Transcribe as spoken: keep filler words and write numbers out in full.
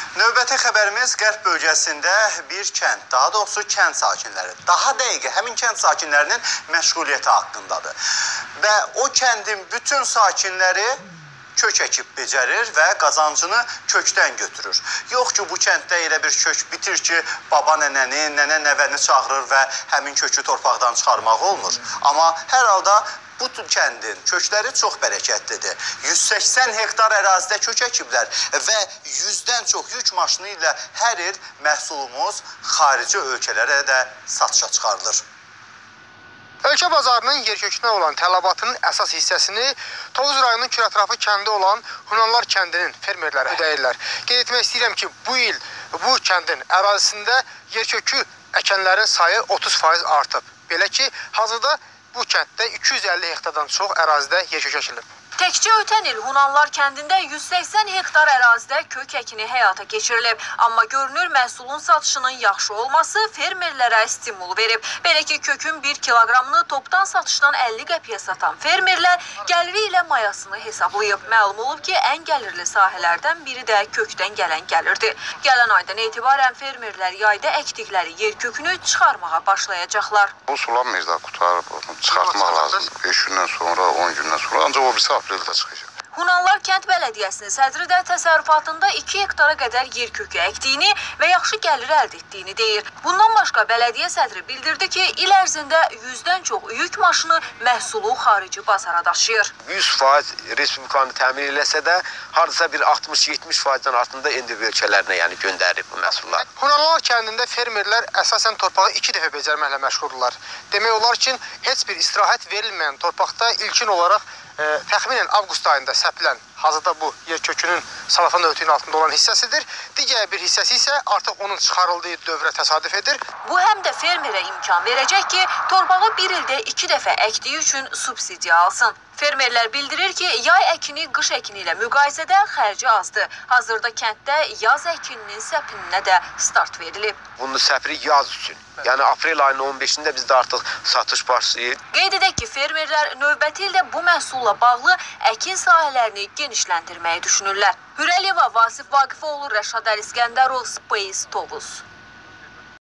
Növbəti xəbərimiz Qərb bölgəsində bir kənd, daha doğrusu kənd sakinləri, daha dəqiq həmin kənd sakinlərinin məşğuliyyəti haqqındadır. Və o kəndin bütün sakinləri kök əkib becərir və qazancını kökdən götürür. Yox ki, bu kənddə elə bir kök bitir ki, baba nənəni, nənə nəvəni çağırır və həmin kökü torpaqdan çıxarmaq olmur. Amma hər halda bu kəndin kökləri çox bərəkətlidir. yüz səksən hektar ərazidə kök əkiblər və yüzdən çox yük maşını ilə hər il məhsulumuz xarici ölkələrə də satışa çıxarılır. Ölkə bazarının yerkökünə olan tələbatının əsas hissəsini Tovuz rayonunun Kürətrafı kəndi olan Hunanlar kəndinin fermerləri ödəyirlər. Qeyd etmək istəyirəm ki, bu il bu kəndin ərazisində yerkökü əkənlərin sayı otuz faiz artıb. Belə ki, hazırda bu kənddə iki yüz əlli hektardan çox ərazidə yerkök əkilib. Təkcə ötən il Hunanlar kəndində yüz səksən hektar ərazidə kök əkini həyata keçirilib. Amma görünür məhsulun satışının yaxşı olması fermerlərə stimul verib. Belə ki, kökün bir kiloqramını topdan satışdan əlli qəpiyə satan fermerlər gəliri ilə mayasını hesablayıb. Məlum olub ki, ən gəlirli sahələrdən biri də kökdən gələn gəlirdi. Gələn aydan etibarən fermerlər yayda əkdikləri yer kökünü çıxarmağa başlayacaqlar. O sulanmayız da qutarıb, çıxartmaq lazımdır. beş gündən sonra, on gündən sonra, ancaq o birisi apreldə çıxacaq. Hunanlar kənd bələdiyyəsinin sədri də təsərrüfatında iki hektara qədər yer kökü əkdiyini və yaxşı gəlir əldə etdiyini deyir. Bundan başqa bələdiyyə sədri bildirdi ki, il ərzində yüzdən çox yük maşını məhsulu xarici bazara daşıyır. yüz faiz respublikanı təmin eləsə də, hardasa bir altmış yetmiş faizdən altında indi ölkələrinə yəni göndərir bu məhsullar. Hunanlar kəndində fermerlər əsasən torpağı iki dəfə becərməklə məşğuldurlar. Demək olar ki, heç bir istirahət verilməyən torpaqda ilkin olaraq e, təxminən avqust ayında səpilən, hazırda bu yer kökünün salafan örtüyünün altında olan hissəsidir. Digər bir hissəsi isə artıq onun çıxarıldığı dövrə təsadüf edir. Bu həm də fermerə imkan verəcək ki, torpağı bir ildə iki dəfə əkdiyi üçün subsidiya alsın. Fermerlər bildirir ki, yay əkini qış əkini ilə müqayisədə xərci azdır. Hazırda kənddə yaz əkininin səpinə də start verilib. Bunu səpiri yaz üçün. Yəni aprel ayının on beşində bizdə artıq satış başlayır. Qeyd edək ki, fermerlər növbəti ildə bu məhsulla bağlı əkin sahələrini genişləndirməyi düşünürlər. Hürəliyeva, Vasif Vaqifoğlu, Rəşad Əl İskəndərov, Space Tovuz.